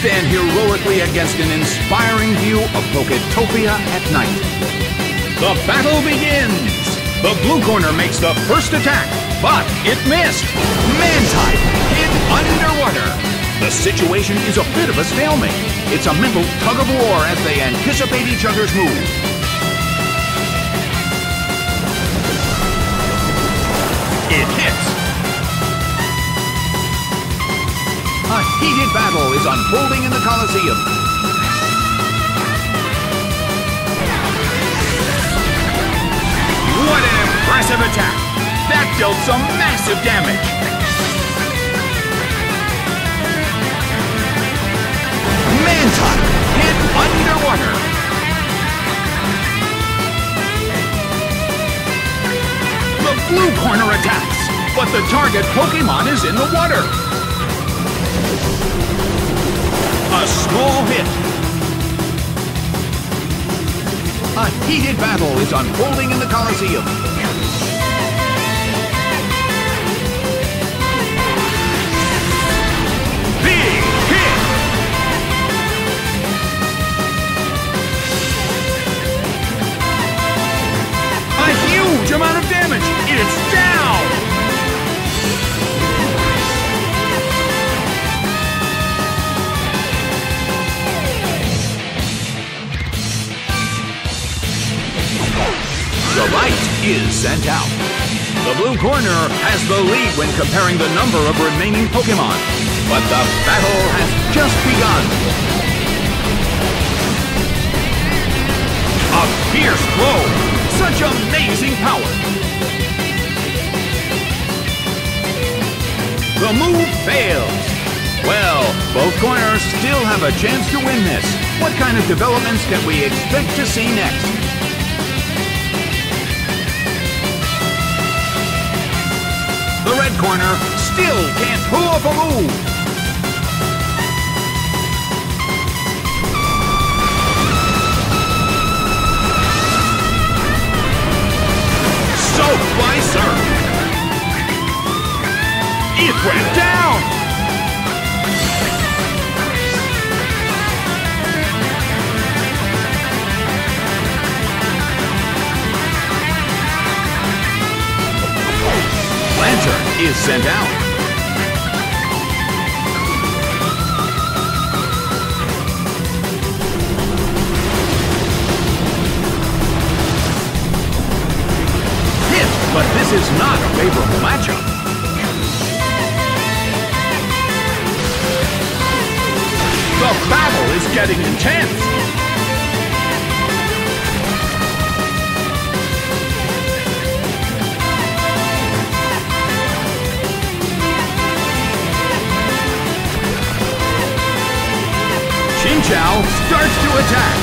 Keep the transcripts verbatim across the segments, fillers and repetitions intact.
stand heroically against an inspiring view of Poketopia at night. The battle begins! The blue corner makes the first attack, but it missed! Mantine hid underwater! The situation is a bit of a stalemate. It's a mental tug of war as they anticipate each other's move. It hits! A heated battle is unfolding in the Colosseum. What an impressive attack! That dealt some massive damage! Mantine hit underwater! The blue corner attacks, but the target Pokemon is in the water! A small hit! A heated battle is unfolding in the Colosseum. Big hit! A huge amount of damage! It's down! The light is sent out. The blue corner has the lead when comparing the number of remaining Pokemon, but the battle has just begun. A fierce blow! Such amazing power! The move fails. Well, both corners still have a chance to win this. What kind of developments can we expect to see next? The red corner still can't pull off a move. Soaked by surf. It went down. Lantern is sent out. Hit, but this is not a favorable matchup. The battle is getting intense. Chinchou starts to attack.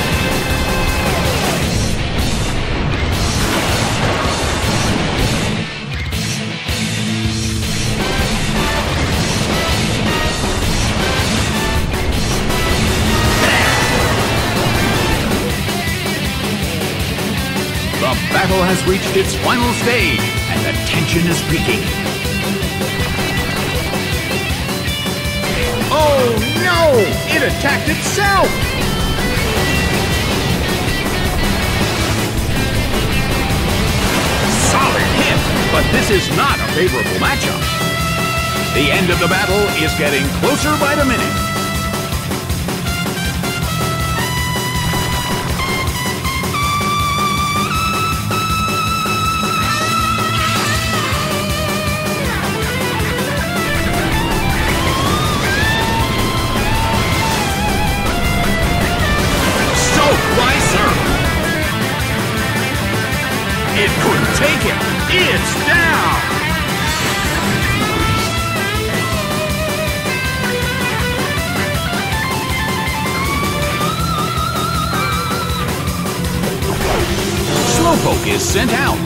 The battle has reached its final stage, and the tension is peaking. Oh no! It attacked itself! Solid hit, but this is not a favorable matchup. The end of the battle is getting closer by the minute. It couldn't take it. It's down. Slowpoke is sent out.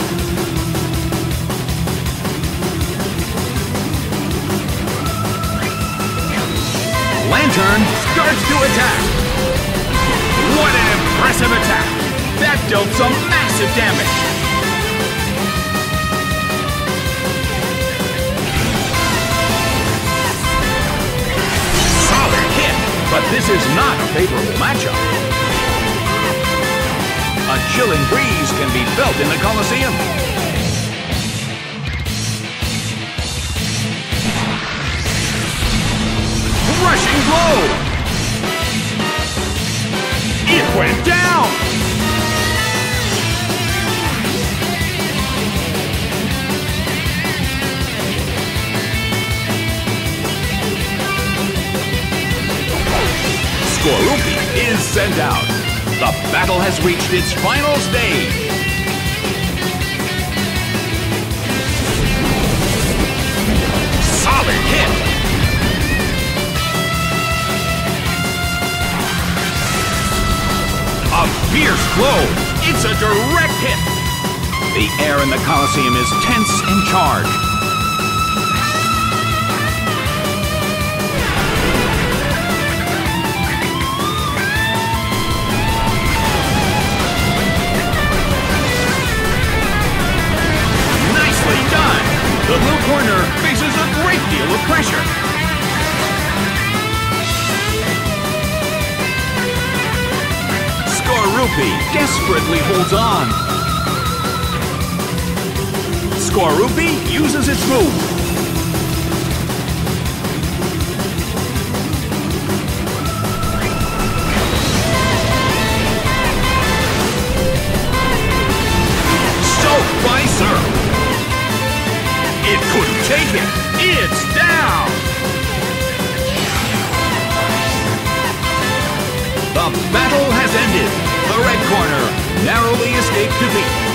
Lantern starts to attack. What an impressive attack. That dealt some massive damage. This is not a favorable matchup. A chilling breeze can be felt in the Colosseum. Rushing blow! It went down! Skorupi is sent out. The battle has reached its final stage. Solid hit. A fierce blow. It's a direct hit. The air in the Colosseum is tense and charged. The blue corner faces a great deal of pressure. Skorupi desperately holds on. Skorupi uses its move. Soaked by syrup. It couldn't take it. It's down. The battle has ended. The red corner narrowly escaped defeat.